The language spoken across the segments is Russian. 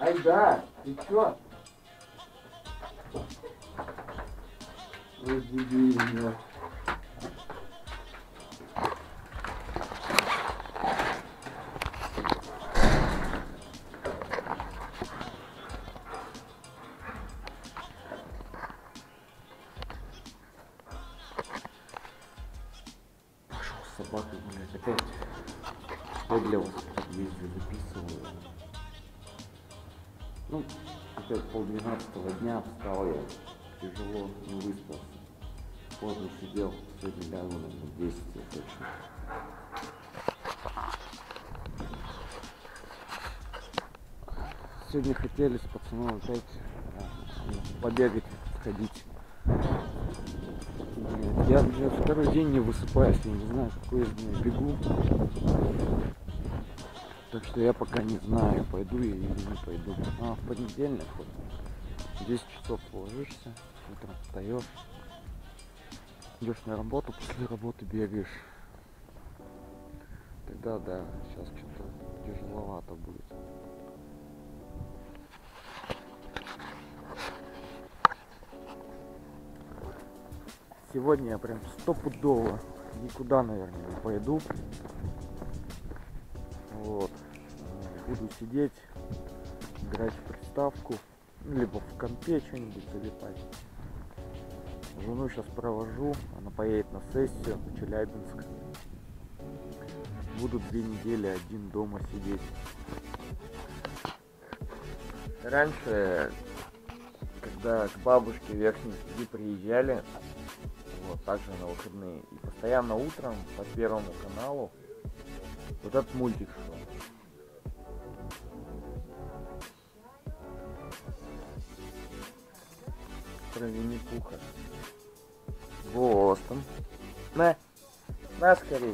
Айда, ты чё? Разбуди меня. Пошел с собакой гулять. Опять я для вас езжу, записываю. Ну, опять 11:30 дня, встал я тяжело, не выспался. Поздно сидел, сегодня лягу на 10 я точно. Сегодня хотели с пацаном опять побегать, сходить. Я уже второй день не высыпаюсь, я не знаю, какой из меня бегу. Так что я пока не знаю, пойду я или не пойду. А в понедельник вот 10 часов ложишься, утром встаешь, идешь на работу, после работы бегаешь. Тогда да, сейчас что-то тяжеловато будет. Сегодня я прям стопудово никуда, наверное, не пойду. Вот. Буду сидеть, играть в приставку, либо в компе что-нибудь залипать. Жену сейчас провожу, она поедет на сессию в Челябинск. Буду 2 недели один дома сидеть. Раньше, когда к бабушке в Верхней Туде приезжали, вот также на выходные, и постоянно утром по Первому каналу вот этот мультик шел. Про Винни-Пуха. Бостон. На скорей.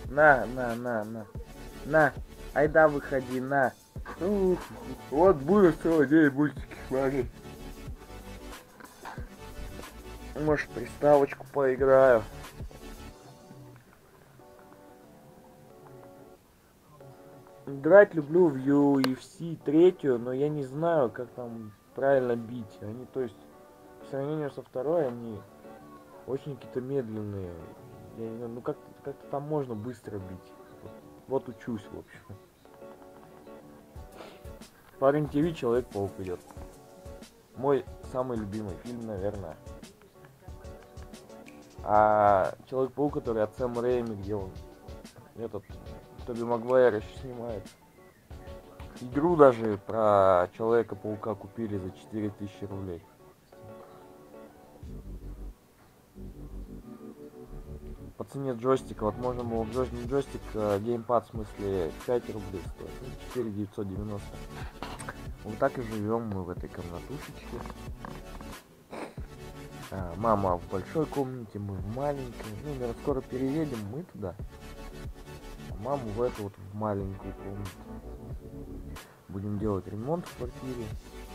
На. Айда, выходи, на. Вот будешь целый день мультики смотреть. Может, приставочку поиграю. Играть люблю в UFC 3, но я не знаю, как там правильно бить. Они, то есть, по сравнению со второй, они очень какие-то медленные. Я не знаю, ну как-то там можно быстро бить. Вот учусь, в общем. По РЕН-ТВ Человек-паук идет. Мой самый любимый фильм, наверное. А Человек-паук, который от Сэма Рэйми, где он этот Тоби Магуайр еще снимает. Игру даже про Человека-паука купили за 4000 рублей. По цене джойстика, вот можно было джойстик, геймпад в смысле 5 рублей стоит, 4990. Вот так и живем мы в этой комнатушечке. Мама в большой комнате, мы в маленькой. Ну, наверное, скоро переедем мы туда. А маму в эту вот в маленькую комнату. Будем делать ремонт в квартире.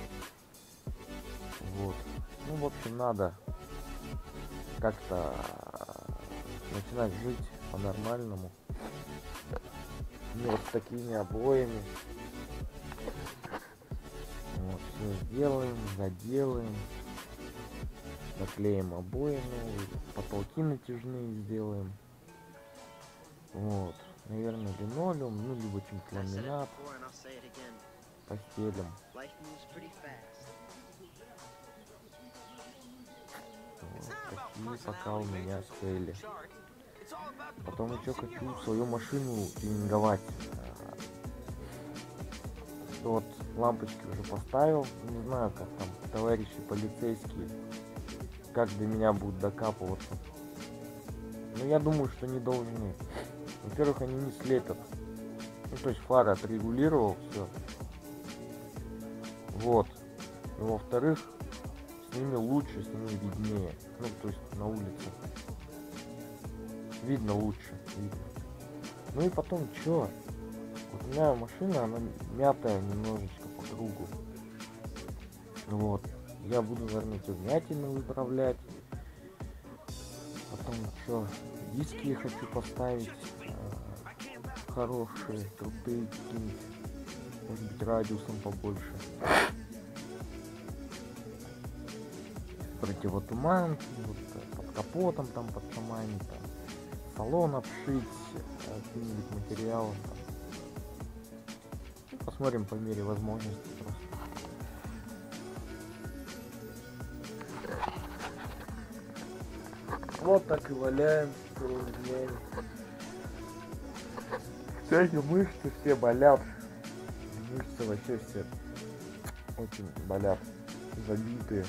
Вот. Ну, в общем, надо как-то начинать жить по-нормальному. Ну, вот с такими обоями. Вот, все сделаем, заделаем. Наклеим обои новые, потолки натяжные сделаем. Вот. Наверное, линолеум, ну либо чуть ламинат. Постелим. Вот такие пока у меня цели. Потом еще хочу свою машину тюнинговать. Вот лампочки уже поставил. Не знаю, как там товарищи полицейские, как до меня будут докапываться. Но я думаю, что не должны. Во-первых, они не слепят. Ну, то есть фары отрегулировал, все. Вот. И во-вторых, с ними лучше, с ними виднее. Ну, то есть на улице. Видно лучше. Видно. Ну и потом, чё? Вот у меня машина, она мятая немножечко по кругу. Вот. Я буду, наверное, эти вмятины выправлять. Потом что, диски я хочу поставить хорошие, крутые какие-нибудь. Может быть, быть радиусом побольше. Противотуманки, вот, под капотом, там подтуманить, там, салон обшить каким-нибудь материалом. Там. Ну, посмотрим по мере возможности просто. Вот так и валяем целыми днями. Кстати, мышцы все болят. Мышцы вообще все очень болят. Забитые.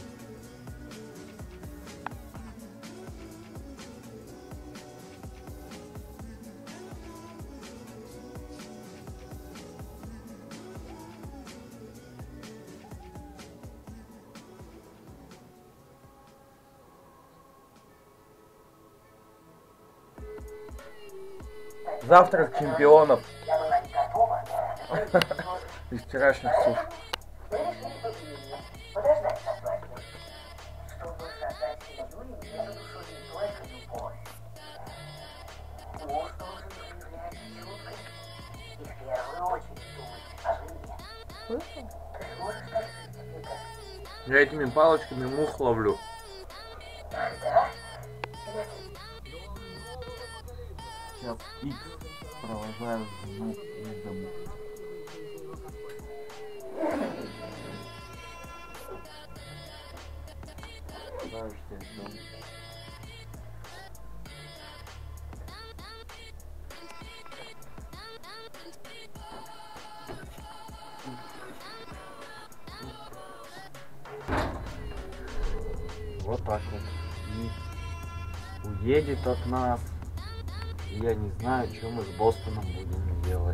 Завтрак чемпионов. Из вчерашних суш. Я этими палочками мух ловлю. Сейчас X провожаю жену из дому. Знаешь, что я жду. Вот так вот. И уедет от нас. Я не знаю, что мы с Бостоном будем делать.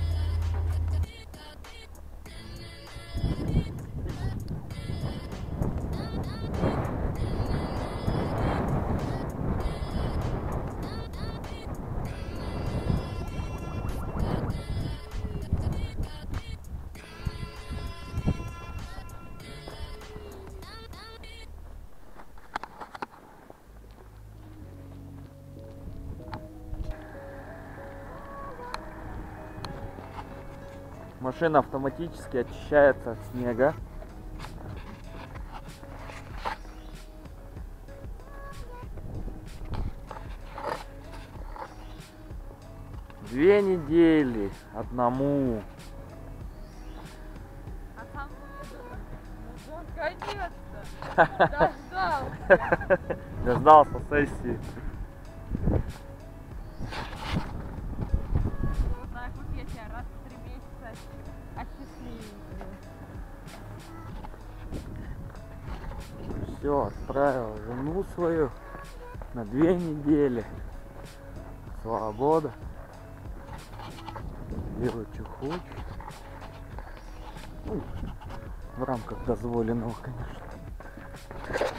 Машина автоматически очищается от снега. Две недели одному. А там наконец-то дождался. Дождался сессии. Вот так вот я тебя раз в 3 месяца осчастливила. Все, отправил жену свою на 2 недели. Свобода. Делай, что хочешь. Ну, в рамках дозволенного, конечно.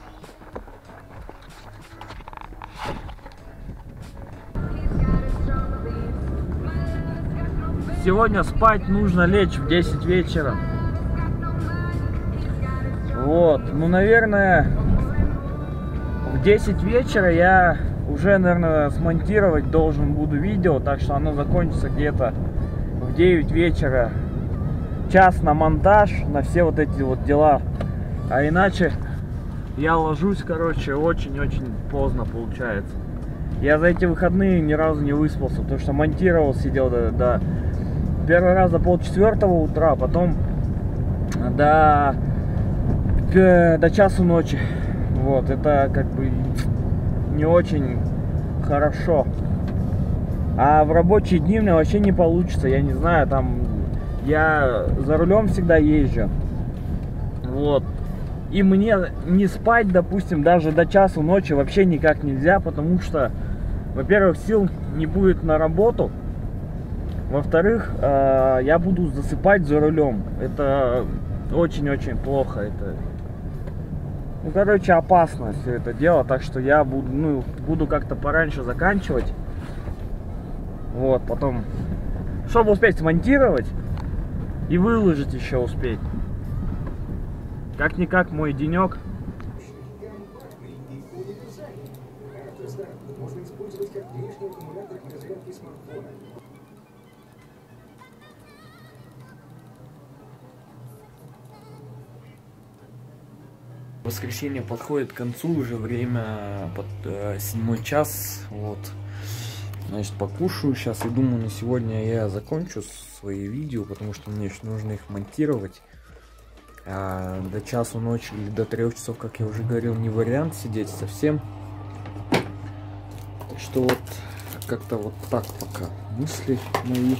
Сегодня спать нужно лечь в 10 вечера. Вот, ну, наверное, в 10 вечера я уже, наверное, смонтировать должен буду видео, так что оно закончится где-то в 9 вечера. Час на монтаж, на все вот эти вот дела. А иначе я ложусь, короче, очень-очень поздно получается. Я за эти выходные ни разу не выспался, потому что монтировал, сидел до первый раз до 3:30 утра, потом до часу ночи. Вот, это как бы не очень хорошо. А в рабочие дни у меня вообще не получится, я не знаю, там я за рулем всегда езжу. Вот. И мне не спать, допустим, даже до часу ночи вообще никак нельзя, потому что, во-первых, сил не будет на работу. Во-вторых, я буду засыпать за рулем. Это очень-очень плохо. Это, ну, короче, опасно все это дело. Так что я буду как-то пораньше заканчивать. Вот, потом, чтобы успеть смонтировать и выложить еще успеть. Как-никак мой денек. Можно использовать как внешний аккумулятор для зарядки смартфона. Воскресенье подходит к концу, уже время под 7 час, вот. Значит, покушаю сейчас и думаю, на сегодня я закончу свои видео, потому что мне еще нужно их монтировать. А до часу ночи или до 3 часов, как я уже говорил, не вариант сидеть совсем. Так что вот как-то вот так пока мысли мои.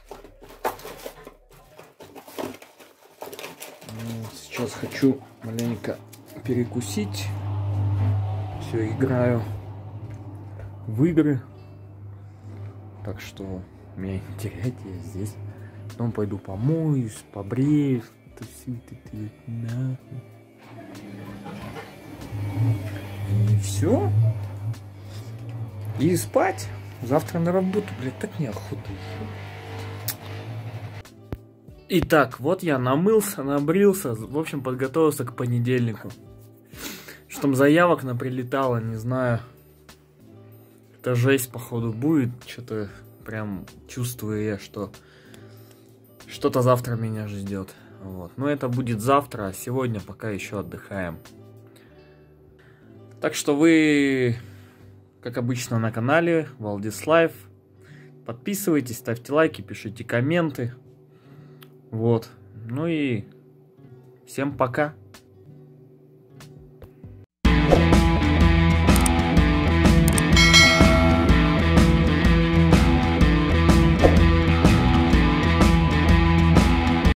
Сейчас хочу маленько перекусить. Все, играю в игры. Так что меня не теряйте, я здесь. Потом пойду помоюсь, побреюсь. Это все это нахуй. И все. И спать. Завтра на работу, блядь, так неохота. Итак, вот я намылся, набрился, в общем, подготовился к понедельнику. Что там заявок наприлетало, не знаю. Это жесть, походу, будет. Что-то прям чувствую я, что что-то завтра меня ждет. Вот. Но это будет завтра, а сегодня пока еще отдыхаем. Так что вы, как обычно, на канале Валдис Лайф. Подписывайтесь, ставьте лайки, пишите комменты. Вот. Ну и всем пока.